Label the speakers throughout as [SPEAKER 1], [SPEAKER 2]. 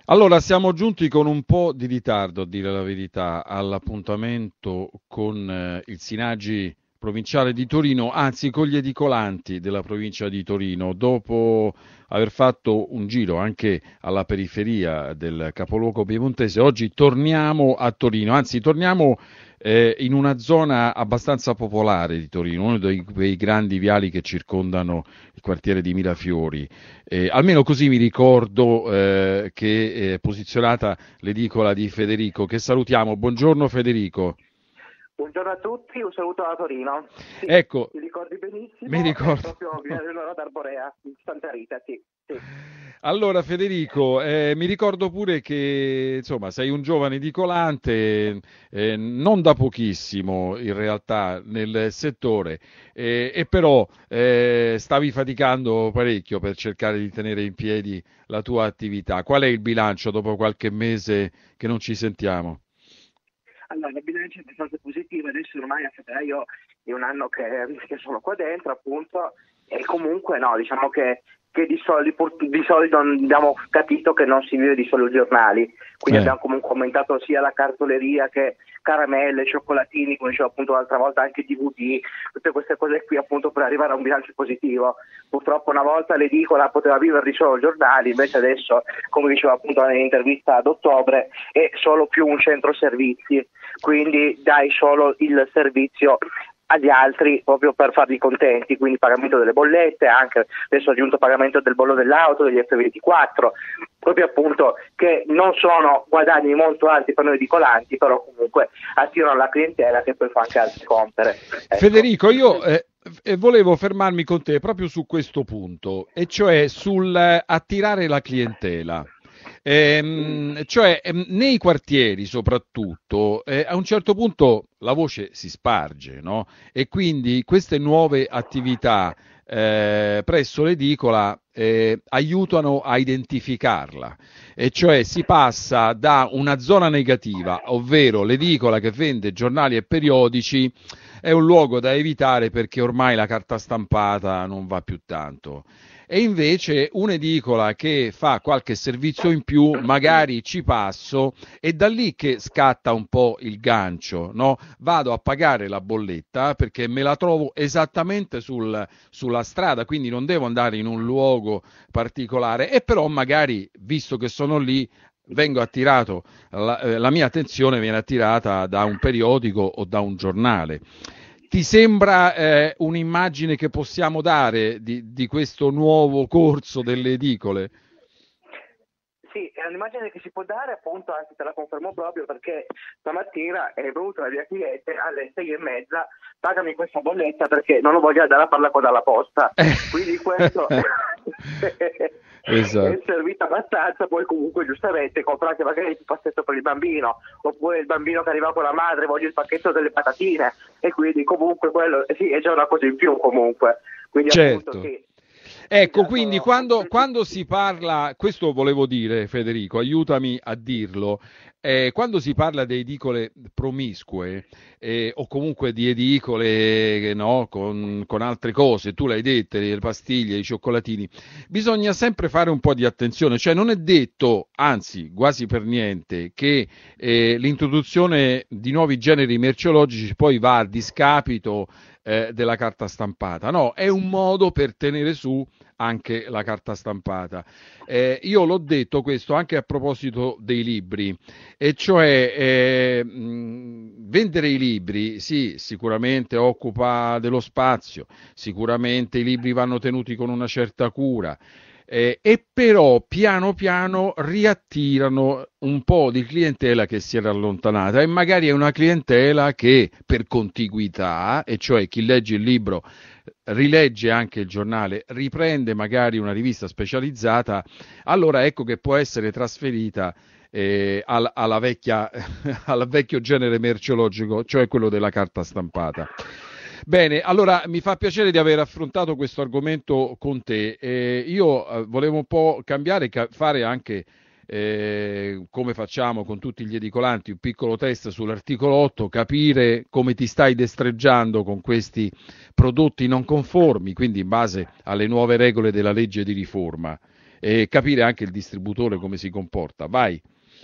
[SPEAKER 1] Allora, siamo giunti con un po' di ritardo, a dire la verità, all'appuntamento con il Sinagi provinciale di Torino, anzi con gli edicolanti della provincia di Torino. Dopo aver fatto un giro anche alla periferia del capoluogo piemontese, oggi torniamo a Torino, anzi torniamo in una zona abbastanza popolare di Torino, uno dei quei grandi viali che circondano il quartiere di Mirafiori. Almeno così mi ricordo che è posizionata l'edicola di Federico, che salutiamo. Buongiorno Federico.
[SPEAKER 2] Buongiorno a tutti, un saluto da Torino. Sì,
[SPEAKER 1] Ecco,
[SPEAKER 2] ti ricordi
[SPEAKER 1] mi
[SPEAKER 2] benissimo, è
[SPEAKER 1] ricordo.
[SPEAKER 2] proprio Villaggio d'Arborea, in Santa Rita, sì, sì.
[SPEAKER 1] Allora Federico, mi ricordo pure che insomma sei un giovane edicolante, non da pochissimo in realtà nel settore, e però stavi faticando parecchio per cercare di tenere in piedi la tua attività. Qual è il bilancio dopo qualche mese che non ci sentiamo?
[SPEAKER 2] Allora, la bilancia è abbastanza positiva, adesso ormai a febbraio è un anno che sono qua dentro, appunto, e comunque no, diciamo che di solito abbiamo capito che non si vive di solo giornali, quindi
[SPEAKER 1] Eh.
[SPEAKER 2] abbiamo comunque aumentato sia la cartoleria che caramelle, cioccolatini, come dicevo appunto l'altra volta anche DVD, tutte queste cose qui appunto per arrivare a un bilancio positivo. Purtroppo una volta l'edicola poteva vivere di solo giornali, invece adesso, come dicevo appunto nell'intervista ad ottobre, è solo più un centro servizi, quindi dai solo il servizio agli altri proprio per farli contenti, quindi pagamento delle bollette, anche adesso ho aggiunto pagamento del bollo dell'auto, degli F24, proprio appunto che non sono guadagni molto alti per noi edicolanti, però comunque attirano la clientela che poi fa anche altre compere. Ecco.
[SPEAKER 1] Federico, io volevo fermarmi con te proprio su questo punto, e cioè sul attirare la clientela. Nei quartieri soprattutto, a un certo punto la voce si sparge, no? E quindi queste nuove attività presso l'edicola aiutano a identificarla, e cioè si passa da una zona negativa, ovvero l'edicola che vende giornali e periodici, è un luogo da evitare perché ormai la carta stampata non va più tanto. E invece un'edicola che fa qualche servizio in più, magari ci passo, è da lì che scatta un po' il gancio, no? Vado a pagare la bolletta perché me la trovo esattamente sulla strada, quindi non devo andare in un luogo particolare, e però magari, visto che sono lì, vengo attirato, la mia attenzione viene attirata da un periodico o da un giornale. Ti sembra un'immagine che possiamo dare di questo nuovo corso delle edicole?
[SPEAKER 2] Sì, è un'immagine che si può dare, appunto, anzi te la confermo proprio perché stamattina è venuta la mia cliente alle 6:30, pagami questa bolletta perché non ho voglia di andare a farla con dalla posta. Quindi questo è
[SPEAKER 1] Esatto.
[SPEAKER 2] servito abbastanza, poi comunque giustamente comprate magari il pacchetto per il bambino, oppure il bambino che arriva con la madre, voglio il pacchetto delle patatine, e quindi comunque quello sì, è già una cosa in più comunque. Quindi appunto
[SPEAKER 1] Certo.
[SPEAKER 2] sì, sì,
[SPEAKER 1] Ecco,
[SPEAKER 2] già
[SPEAKER 1] quindi quando si parla, questo volevo dire, Federico, aiutami a dirlo, quando si parla di edicole promiscue, o comunque di edicole, no, con altre cose, tu l'hai detto, le pastiglie, i cioccolatini, bisogna sempre fare un po' di attenzione, cioè non è detto, anzi quasi per niente, che l'introduzione di nuovi generi merceologici poi va a discapito della carta stampata. No, è un modo per tenere su anche la carta stampata. Io l'ho detto questo anche a proposito dei libri, e cioè vendere i libri, sì, sicuramente occupa dello spazio, sicuramente i libri vanno tenuti con una certa cura, e però piano piano riattirano un po' di clientela che si era allontanata, e magari è una clientela che per contiguità, e cioè chi legge il libro rilegge anche il giornale, riprende magari una rivista specializzata, allora ecco che può essere trasferita alla vecchia, al vecchio genere merceologico, cioè quello della carta stampata. Bene, allora mi fa piacere di aver affrontato questo argomento con te. Io volevo un po' cambiare, fare anche come facciamo con tutti gli edicolanti, un piccolo test sull'articolo 8, capire come ti stai destreggiando con questi prodotti non conformi, quindi in base alle nuove regole della legge di riforma. e capire anche il distributore come si comporta. Vai.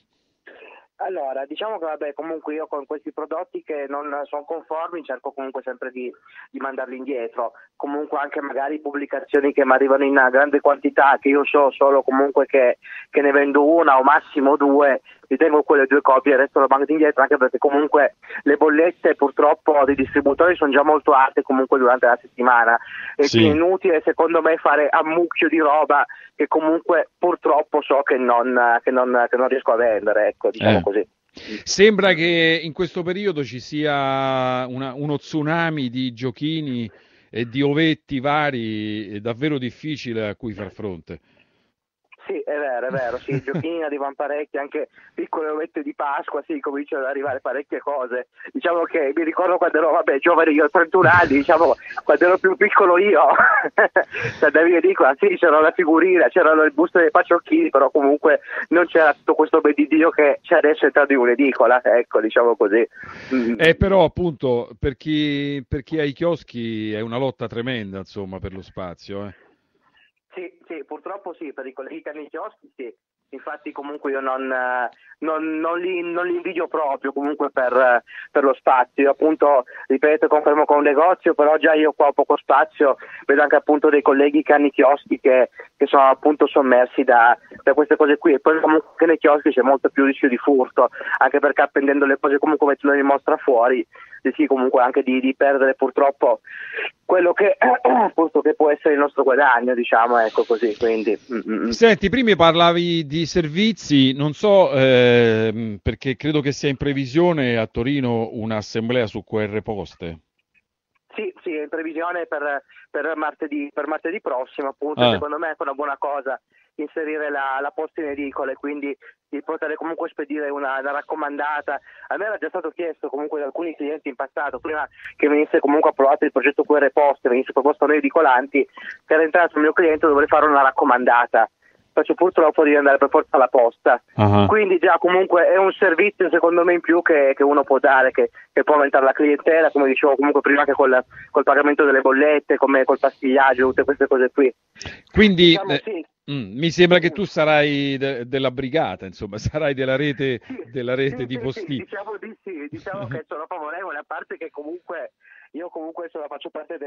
[SPEAKER 2] Allora, diciamo che vabbè, comunque io con questi prodotti che non sono conformi cerco comunque sempre di mandarli indietro, comunque anche magari pubblicazioni che mi arrivano in una grande quantità, che io so solo comunque che ne vendo una o massimo due, mi tengo quelle due copie e il resto lo mando indietro, anche perché comunque le bollette purtroppo dei distributori sono già molto alte comunque durante la settimana e
[SPEAKER 1] Sì.
[SPEAKER 2] quindi è inutile secondo me fare ammucchio di roba che comunque purtroppo so che non riesco a vendere, ecco, diciamo così.
[SPEAKER 1] Sembra che in questo periodo ci sia uno tsunami di giochini e di ovetti vari, è davvero difficile a cui far fronte.
[SPEAKER 2] Sì, è vero, sì, i giochini arrivano parecchi, anche piccole ovette di Pasqua, sì, cominciano ad arrivare parecchie cose. Diciamo che mi ricordo quando ero, giovane, io ho 31 anni, diciamo, quando ero più piccolo io, andavi in edicola, sì, c'era la figurina, c'erano le buste dei pacciocchini, però comunque non c'era tutto questo ben di Dio che c'è adesso entrato in un'edicola, ecco, diciamo così.
[SPEAKER 1] Però appunto per chi ha i chioschi è una lotta tremenda, insomma, per lo spazio.
[SPEAKER 2] Sì, purtroppo sì, per i colleghi che hanno i chioschi sì, infatti comunque io non li invidio proprio comunque per lo spazio, io appunto ripeto confermo con un negozio, però già io qua ho poco spazio, vedo anche appunto dei colleghi che hanno i chioschi che sono appunto sommersi da queste cose qui e poi comunque nei chioschi c'è molto più rischio di furto, anche perché appendendo le cose comunque mettendole in mostra fuori, sì comunque anche di perdere purtroppo quello che appunto che può essere il nostro guadagno, diciamo, ecco così, quindi.
[SPEAKER 1] Senti, prima parlavi di servizi, non so, perché credo che sia in previsione a Torino un'assemblea su QR Poste.
[SPEAKER 2] Sì, è in previsione per martedì prossimo, appunto, secondo me è una buona cosa inserire la posta in edicola e quindi di poter comunque spedire una raccomandata. A me era già stato chiesto comunque da alcuni clienti in passato, prima che venisse comunque approvato il progetto QR Poste, venisse proposto a noi edicolanti, che era entrato il mio cliente dovrei fare una raccomandata. Faccio purtroppo di andare per forza alla posta. Quindi già comunque è un servizio secondo me in più che uno può dare, che può aumentare la clientela, come dicevo comunque prima anche col pagamento delle bollette, come col pastillaggio, tutte queste cose qui.
[SPEAKER 1] Quindi
[SPEAKER 2] diciamo, sì.
[SPEAKER 1] Mi sembra che tu sarai della brigata, insomma, sarai della rete di postini.
[SPEAKER 2] Diciamo che sono favorevole, a parte che comunque io comunque faccio parte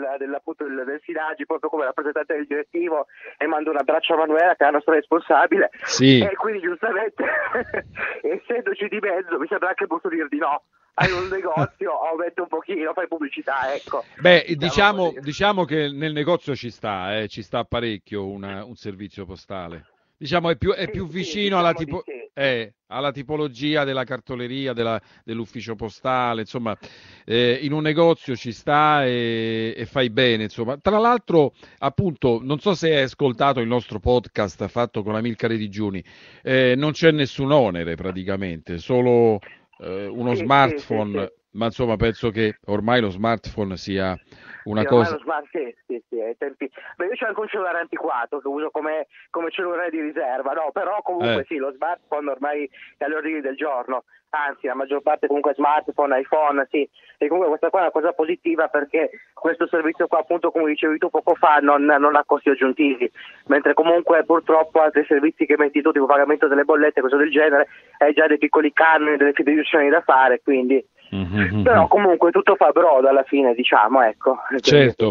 [SPEAKER 2] del Sinagi proprio come rappresentante del direttivo e mando un abbraccio a Manuela che è la nostra responsabile,
[SPEAKER 1] sì.
[SPEAKER 2] E quindi giustamente essendoci di mezzo mi sembra anche brutto dir di no. Hai un negozio, aumenta un pochino, fai pubblicità, ecco.
[SPEAKER 1] Beh, diciamo che nel negozio ci sta parecchio un servizio postale. Diciamo è più vicino
[SPEAKER 2] diciamo
[SPEAKER 1] alla tipologia della cartoleria, dell'ufficio postale, insomma, in un negozio ci sta e fai bene, insomma. Tra l'altro, appunto, non so se hai ascoltato il nostro podcast fatto con Amilcare Digiuni, non c'è nessun onere praticamente, solo uno smartphone,
[SPEAKER 2] sì.
[SPEAKER 1] ma insomma penso che ormai lo smartphone sia una cosa.
[SPEAKER 2] Sì, ai tempi. Beh, io c'ho anche un cellulare antiquato che uso come cellulare di riserva, no? Però comunque sì, lo smartphone ormai è all'ordine del giorno. Anzi, la maggior parte comunque smartphone, iPhone, sì. E comunque questa qua è una cosa positiva perché questo servizio qua, appunto, come dicevi tu poco fa, non ha costi aggiuntivi. Mentre comunque purtroppo altri servizi che metti tu, tipo pagamento delle bollette, cose del genere, hai già dei piccoli canoni, delle fideiussioni da fare, quindi. Però comunque tutto fa brodo alla fine, diciamo, ecco.
[SPEAKER 1] Certo.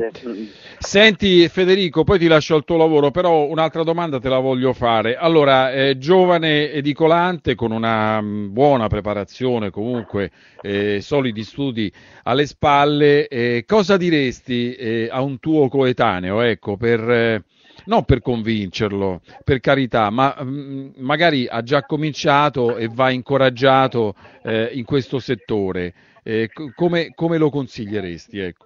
[SPEAKER 1] Senti Federico, poi ti lascio al tuo lavoro, però un'altra domanda te la voglio fare. Allora, giovane edicolante con una buona preparazione, comunque solidi studi alle spalle, cosa diresti a un tuo coetaneo, ecco, non per convincerlo, per carità, ma magari ha già cominciato e va incoraggiato in questo settore. Come lo consiglieresti? Ecco.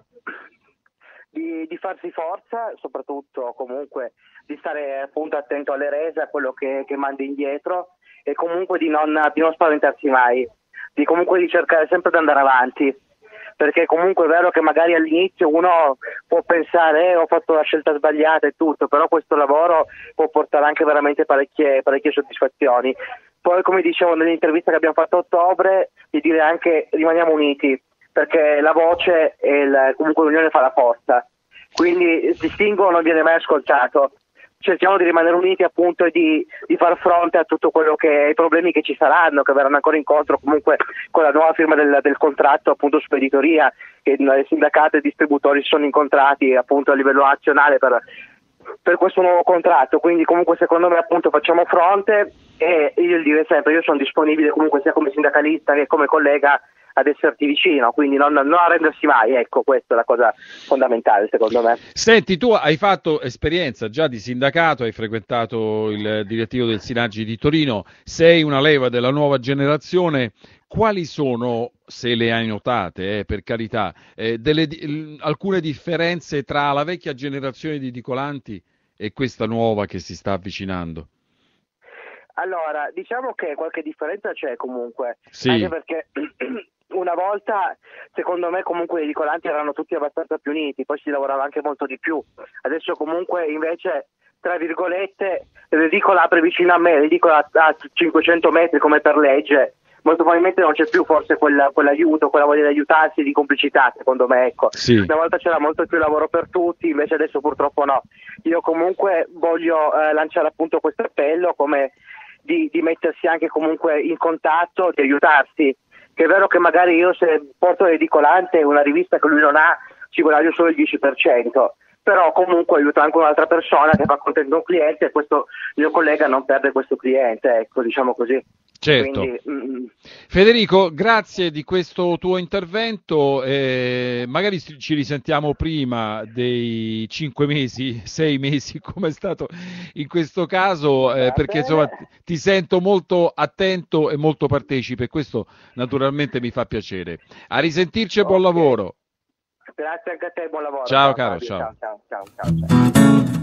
[SPEAKER 2] Di farsi forza, soprattutto comunque di stare appunto attento alle rese, a quello che mandi indietro e comunque di non spaventarsi mai, di cercare sempre di andare avanti. Perché comunque è vero che magari all'inizio uno può pensare ho fatto la scelta sbagliata e tutto, però questo lavoro può portare anche veramente parecchie soddisfazioni. Poi come dicevo nell'intervista che abbiamo fatto a ottobre, di dire anche rimaniamo uniti, perché la voce e comunque l'unione fa la forza, quindi il distinguo non viene mai ascoltato, cerchiamo di rimanere uniti appunto e di far fronte a tutto quello che i problemi che ci saranno, che verranno ancora incontro comunque con la nuova firma del contratto appunto su editoria, che i sindacati e i distributori si sono incontrati appunto a livello nazionale per questo nuovo contratto. Quindi comunque secondo me appunto facciamo fronte, e io dire sempre, io sono disponibile comunque sia come sindacalista che come collega ad esserti vicino, quindi non arrendersi mai, ecco, questa è la cosa fondamentale secondo me.
[SPEAKER 1] Senti, tu hai fatto esperienza già di sindacato, hai frequentato il direttivo del Sinaggi di Torino, sei una leva della nuova generazione. Quali sono, se le hai notate, per carità, alcune differenze tra la vecchia generazione di edicolanti e questa nuova che si sta avvicinando?
[SPEAKER 2] Allora, diciamo che qualche differenza c'è comunque,
[SPEAKER 1] Sì.
[SPEAKER 2] Anche perché una volta, secondo me, comunque gli edicolanti erano tutti abbastanza più uniti, poi si lavorava anche molto di più. Adesso comunque invece, tra virgolette, l'edicola apre vicino a me, l'edicola a 500 metri come per legge, molto probabilmente non c'è più forse quell'aiuto, quella voglia di aiutarsi, di complicità, secondo me, ecco.
[SPEAKER 1] Sì.
[SPEAKER 2] Una volta c'era molto più lavoro per tutti, invece adesso purtroppo no. Io comunque voglio lanciare appunto questo appello come di mettersi anche comunque in contatto, di aiutarsi, che è vero che magari io se porto l'edicolante una rivista che lui non ha ci guadagno solo il 10%, però comunque aiuto anche un'altra persona che fa contento un cliente e questo mio collega non perde questo cliente, ecco, diciamo così.
[SPEAKER 1] Certo.
[SPEAKER 2] Quindi,
[SPEAKER 1] Federico, grazie di questo tuo intervento, magari ci risentiamo prima dei 5 mesi, 6 mesi come è stato in questo caso, perché insomma ti sento molto attento e molto partecipe e questo naturalmente mi fa piacere. A risentirci e buon lavoro.
[SPEAKER 2] Grazie anche a te, buon lavoro.
[SPEAKER 1] Ciao caro, ciao.
[SPEAKER 2] Ciao.